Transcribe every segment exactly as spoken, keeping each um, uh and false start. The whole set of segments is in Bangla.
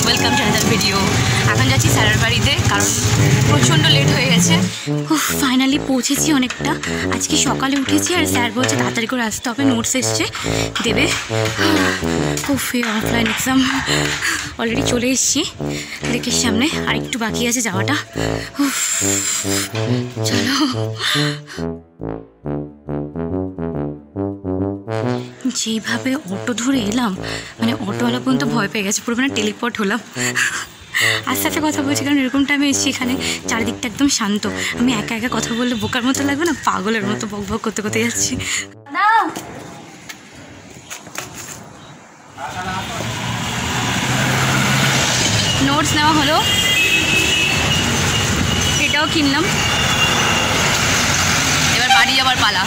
Welcome to another video. এখন যাচ্ছি স্যারের বাড়িতে, কারণ প্রচণ্ড লেট হয়ে গেছে। ফাইনালি পৌঁছেছি অনেকটা। আজকে সকালে উঠেছি আর স্যার বলছে তাড়াতাড়ি করে আসতে হবে, নোটস এসছে দেবে। ওফে অফলাইন এক্সাম অলরেডি চলে এসেছি লেকের সামনে, আর একটু বাকি আছে যাওয়াটা। চলো। যেভাবে অটো ধরে এলাম, মানে অটোওয়ালা পর্যন্ত ভয় পেয়ে গেছে, পুরো মানে টেলিপোর্ট হলাম। আস্তে আস্তে কথা বলছি, কারণ এরকম টাইমে এসেছি এখানে চারিদিকটা একদম শান্ত। আমি একা একা কথা বললে বোকার মতো লাগবে না, পাগলের মতো বক বক করতে করতে যাচ্ছি। নোটস নেওয়া হলো, এটাও কিনলাম, এবার বাড়ি যাবার পালা।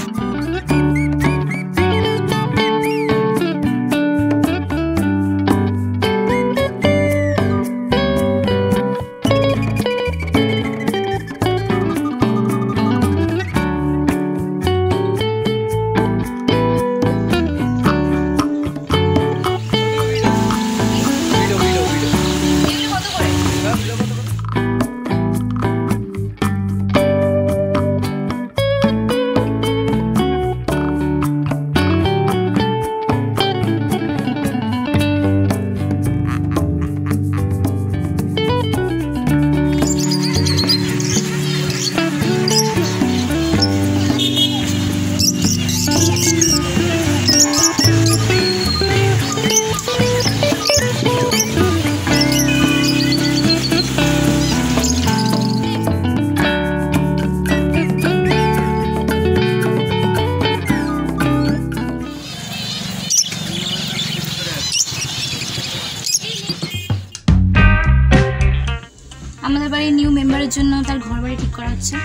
আমাদের বাড়ির নিউ মেম্বারের জন্য তার ঘর বাড়ি ঠিক করা হচ্ছে।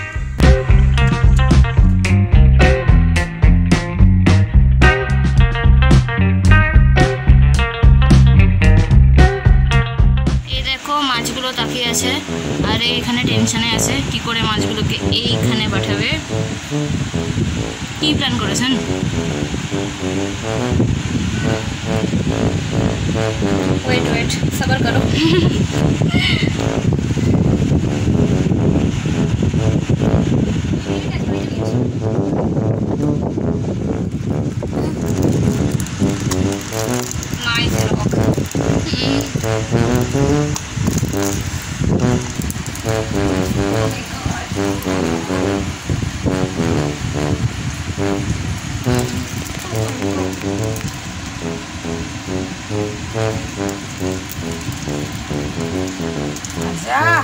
এই দেখো মাছগুলো তাকিয়ে আছে, আর এখানে টেনশনে আছে কি করে মাছগুলোকে এইখানে পাঠাবে। কি প্ল্যান করেছেন? ওয়েট ওয়েট সবার করো। Nice rock. Aja.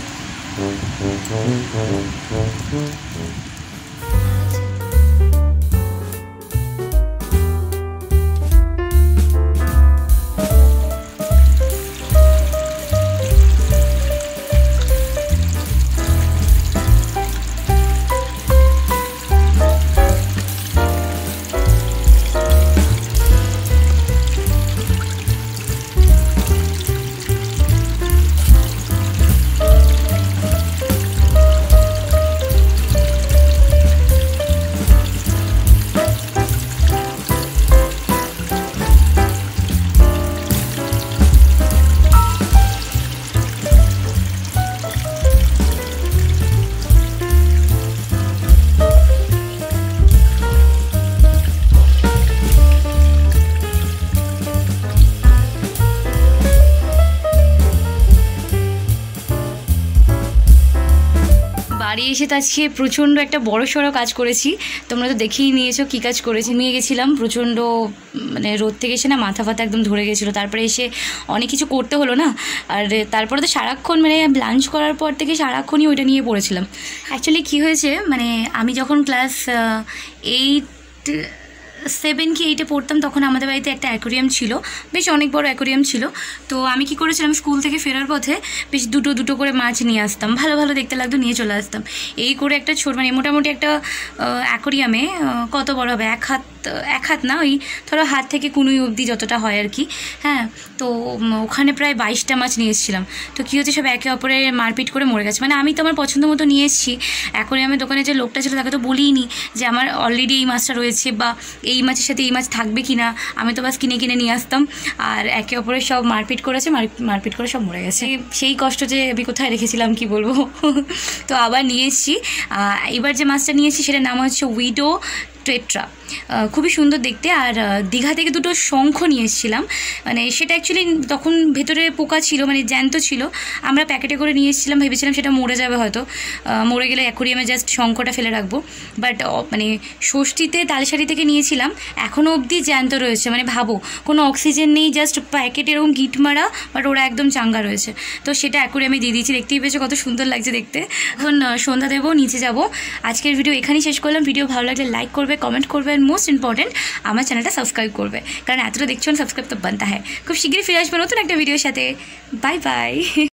বাড়ি এসে তো আজকে প্রচণ্ড একটা বড় সড়ো কাজ করেছি, তোমরা তো দেখেই নিয়েছো কী কাজ করেছি। নিয়ে গেছিলাম প্রচণ্ড, মানে রোদ থেকে এসে না মাথা ফাথা একদম ধরে গেছিলো। তারপরে এসে অনেক কিছু করতে হলো না, আর তারপরে তো সারাক্ষণ মানে লাঞ্চ করার পর থেকে সারাক্ষণই ওইটা নিয়ে পড়েছিলাম। অ্যাকচুয়ালি কী হয়েছে, মানে আমি যখন ক্লাস এইট সেভেন কি এইটে পড়তাম, তখন আমাদের বাড়িতে একটা অ্যাকোরিয়াম ছিল, বেশ অনেক বড় অ্যাকোরিয়াম ছিল। তো আমি কি করেছিলাম, স্কুল থেকে ফেরার পথে বেশ দুটো দুটো করে মাছ নিয়ে আসতাম, ভালো ভালো দেখতে লাগতো, নিয়ে চলে আসতাম। এই করে একটা ছোট মানে মোটামুটি একটা অ্যাকোরিয়ামে কত বড় হবে, এক হাত এক হাত না, ওই ধরো হাত থেকে কুনুই অবধি যতটা হয় আর কি। হ্যাঁ, তো ওখানে প্রায় বাইশটা মাছ নিয়ে এসেছিলাম। তো কী হচ্ছে, সব একে অপরের মারপিট করে মরে গেছে। মানে আমি তো আমার পছন্দ মতো নিয়ে এসেছি, অ্যাকোরিয়ামের দোকানে যে লোকটা ছিল তাকে তো বলিনি যে আমার অলরেডি এই মাছটা রয়েছে বা এই মাছের সাথে এই মাছ থাকবে কি না, আমি তো বাস কিনে কিনে নিয়ে আসতাম, আর একে অপরের সব মারপিট করেছে, মারপিট করে সব মরে গেছে। সেই কষ্ট যে আমি কোথায় রেখেছিলাম কি বলবো। তো আবার নিয়ে এসেছি। এবার যে মাছটা নিয়েছি সেটার নাম হচ্ছে উইডো টেট্রা, খুবই সুন্দর দেখতে। আর দীঘা থেকে দুটো শঙ্খ নিয়ে এসেছিলাম, মানে সেটা অ্যাকচুয়ালি তখন ভেতরে পোকা ছিল, মানে জ্যান্ত ছিল, আমরা প্যাকেটে করে নিয়ে এসেছিলাম, ভেবেছিলাম সেটা মরে যাবে, হয়তো মরে গেলে অ্যাকোরিয়ামে জাস্ট শঙ্খটা ফেলে রাখবো, বাট মানে ষষ্ঠীতে তালসারি থেকে নিয়েছিলাম, এখনও অবধি জ্যান্ত রয়েছে। মানে ভাবো, কোনো অক্সিজেন নেই, জাস্ট প্যাকেট এরকম গিট মারা, বাট ওরা একদম চাঙ্গা রয়েছে। তো সেটা অ্যাকোরিয়ামে দিয়ে দিয়েছি, দেখতেই পেয়েছো কত সুন্দর লাগছে দেখতে। এখন সন্ধ্যা দেবো, নিচে যাব। আজকের ভিডিও এখানেই শেষ করলাম। ভিডিও ভালো লাগলে লাইক করবে, কমেন্ট করবে, আর মোস্ট ইম্পর্টেন্ট আমার চ্যানেলটা সাবস্ক্রাইব করবে, কারণ এতটা দেখছো সাবস্ক্রাইব তো বানতা হ্যাঁ। খুব শীঘ্রই ফিরে আসবো নতুন একটা ভিডিওর সাথে। Bye by.